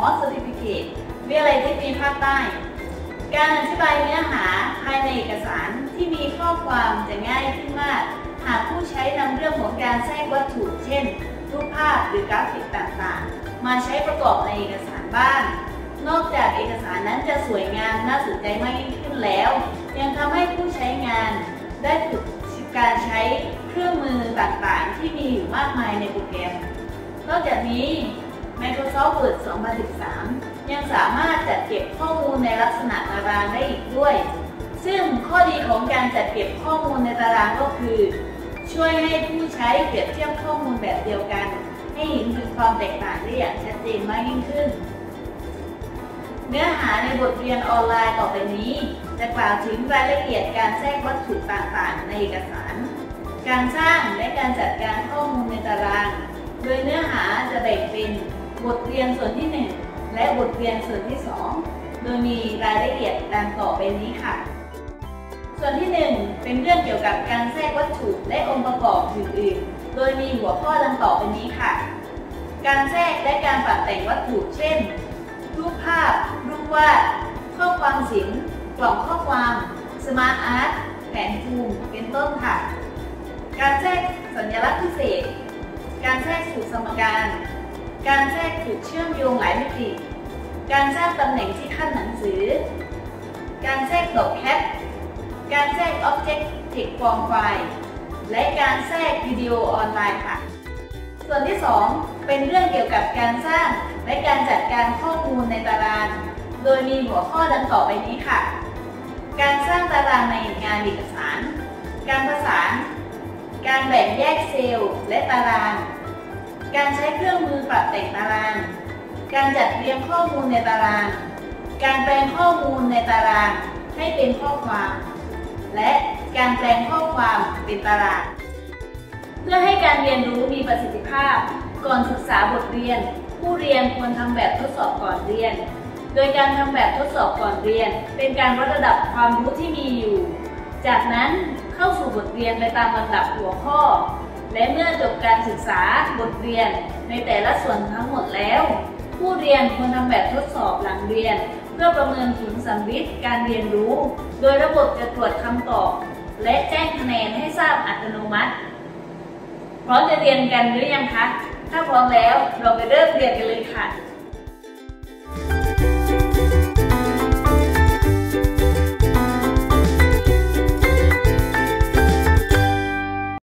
อสเซอร์ติฟิเคตวิทยาลัยเทคนิคภาคใต้การอธิบายเนื้อหาภายในเอกสารที่มีข้อความจะง่ายขึ้นมากหากผู้ใช้นำเรื่องของการแทรกวัตถุเช่นรูปภาพหรือกราฟิกต่างๆมาใช้ประกอบในเอกสารบ้างนอกจากเอกสารนั้นจะสวยงามน่าสนใจมากยิ่งขึ้นแล้วยังทำให้ผู้ใช้งานได้ฝึกการใช้เครื่องมือต่างๆที่มีอยู่มากมายในโปรแกรมนอกจากนี้ Microsoft Word 2013 ยังสามารถจัดเก็บข้อมูลในลักษณะตารางได้อีกด้วยซึ่งข้อดีของการจัดเก็บข้อมูลในตารางก็คือช่วยให้ผู้ใช้เปรียบเทียบข้อมูลแบบเดียวกันให้เห็นถึงความแตกต่างได้อย่างชัดเจนมากยิ่งขึ้นเนื้อหาในบทเรียนออนไลน์ต่อไปนี้จะกล่าวถึงรายละเอียดการแทรกวัตถุต่างๆในเอกสารการสร้างและการจัดการข้อมูลในตารางโดยเนื้อหาจะแบ่งเป็นบทเรียนส่วนที่1และบทเรียนส่วนที่2โดยมีรายละเอียดดังต่อไปนี้ค่ะส่วนที่1เป็นเรื่องเกี่ยวกับการแทรกวัตถุและองค์ประกอบอื่นๆโดยมีหัวข้อดังต่อไปนี้ค่ะการแทรกและการปรับแต่งวัตถุเช่นรูปภาพรูปวาดข้อความศิลป์กล่องข้อความสมาร์ทอาร์ตแผนภูมิเป็นต้นค่ะการแทรกสัญลักษณ์พิเศษการแทรกสูตรสมการการแทรกจุดเชื่อมโยงหลายมิติการสร้างตำแหน่งที่ขั้นหนังสือการแทรกดอกแคปการแทรก Object Text Form File และการแทรกวิดีโอออนไลน์ค่ะส่วนที่2เป็นเรื่องเกี่ยวกับการสร้างและการจัดการข้อมูลในตารางโดยมีหัวข้อดังต่อไปนี้ค่ะการสร้างตารางในงานเอกสารการประสานการแบ่งแยกเซลล์และตารางการใช้เครื่องมือปรับแต่งตารางการจัดเรียงข้อมูลในตารางการแปลงข้อมูลในตารางให้เป็นข้อความและการแปลงข้อความเป็นตารางเพื่อให้การเรียนรู้มีประสิทธิภาพก่อนศึกษาบทเรียนผู้เรียนควรทำแบบทดสอบก่อนเรียนโดยการทำแบบทดสอบก่อนเรียนเป็นการวัดระดับความรู้ที่มีอยู่จากนั้นเข้าสู่บทเรียนไปตามลำดับหัวข้อและเมื่อจบการศึกษาบทเรียนในแต่ละส่วนทั้งหมดแล้วผู้เรียนควรทำแบบทดสอบหลังเรียนเพื่อประเมินผลสัมฤทธิ์การเรียนรู้โดยระบบจะตรวจคำตอบและแจ้งคะแนนให้ทราบอัตโนมัติพร้อมจะเรียนกันหรือยังคะถ้าพร้อมแล้วเราไปเริ่มเรียนกันเลยค่ะ